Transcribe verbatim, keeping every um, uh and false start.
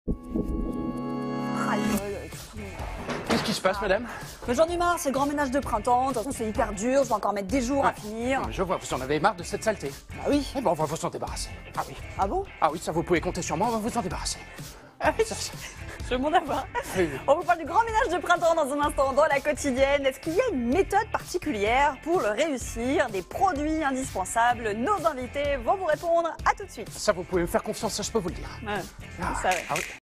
Ah, le- Qu'est-ce qui se passe, madame? Mais j'en ai marre, c'est le grand ménage de printemps. De toute façon, c'est hyper dur. Je vais encore mettre des jours à Ah, finir. non, mais je vois, vous en avez marre de cette saleté. Bah oui. Eh ben, on va vous en débarrasser. Ah oui. Ah bon? Ah oui, ça, vous pouvez compter sur moi, on va vous en débarrasser. Ah oui. Ça, ça- Je veux m'en avoir. Oui, oui. On vous parle du grand ménage de printemps dans un instant dans la quotidienne. Est-ce qu'il y a une méthode particulière pour le réussir? Des produits indispensables? Nos invités vont vous répondre. À tout de suite. Ça, vous pouvez me faire confiance, ça, je peux vous le dire. Ouais, Ah, ça, ouais. ah oui.